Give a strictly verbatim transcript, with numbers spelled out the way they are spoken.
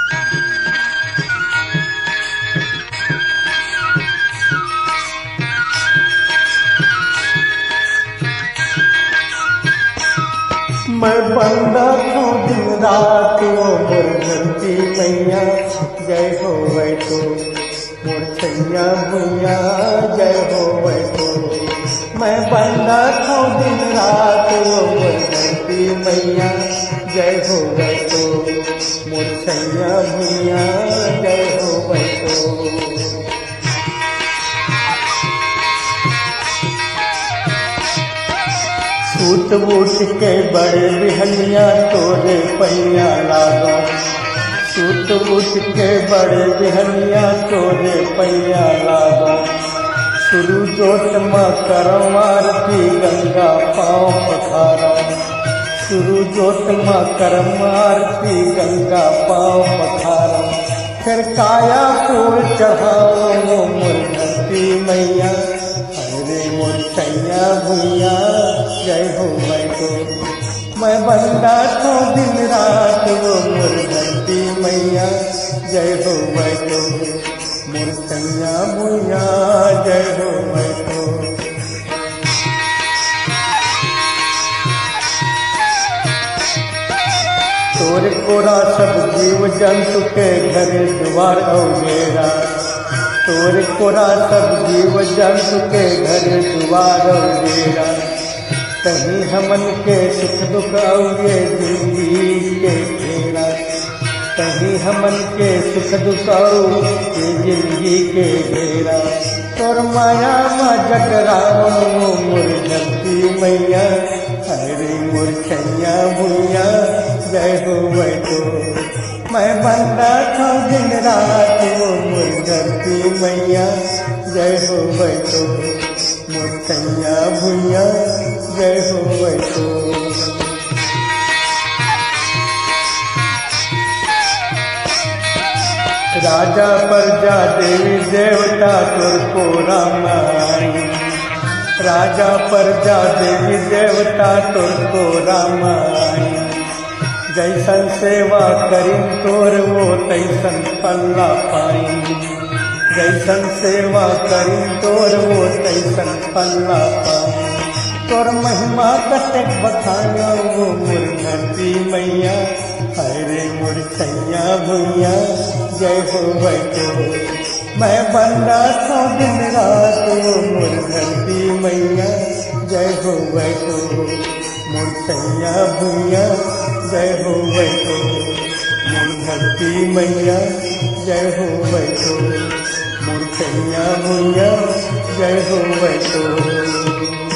मैं बंदा था दिन रात वो मुर्गंती मैया जय हो वै तो मुर्छैया भैया जय हो वै तो। मैं बंदा था दिन रात वो मुर्गंती मैया जय हो वै तो मुर्छैया भैया जय हो वै तो। सूट बूट के बड़े बिहनिया तोरे पैया लागो, सूट बूट के बड़े बिहनिया तोरे पैया लागो। शुरू जोत माँ करम आरती गंगा पाँव पखारो, शुरू जोत माँ करम आरती गंगा पाँव पखारो। फिर काया फूल चढ़ाओ वो मुर्गंती मैया अरे मुर्छैया भैया जय हो वै तो। मैं बंदा था दिन रात वो मुर्गंती मैया जय हो वै तो मुर्छैया भैया जय हो वै तो। तोर कोरा सब जीव जंतु के घर द्वार औजेरा, तोर कोरा सब जीव जंतु के घर द्वार औजेरा। कहीं हमन के सुख दुख औगे जिंदगी के घेरा, कहीं हमन के सुख दुख औगे जिंदगी के घेरा। तोर माया माँ जगराओ मुर्गंती मैया अरे मुर्छैया भैया जय हो वै तो। मैं बंदा था दिन रात वो मुर्गंती मैया जय हो वै तो मुर्छैया भैया जय हो वै तो। राजा प्रजा देवी देवता तुरको रामाई, राजा प्रजा देवी देवता तुरको रामाई। जैसन सेवा करी तोर वो तैसन पल्ला पाई, जैसन सेवा करी तोर वो तैसन पल्ला पाई। तोर महिमा कतक बखाना वो मुर्गंती मैया अरे मुर्छैया भैया जय हो वै तो। मैं बंदा था दिन रात वो मुर्गंती मैया जय हो वै तो मुर्छैया भैया जय हो वै तो मुर्गंती मैया जय हो वै तो मुर्छैया भैया जय हो वै तो।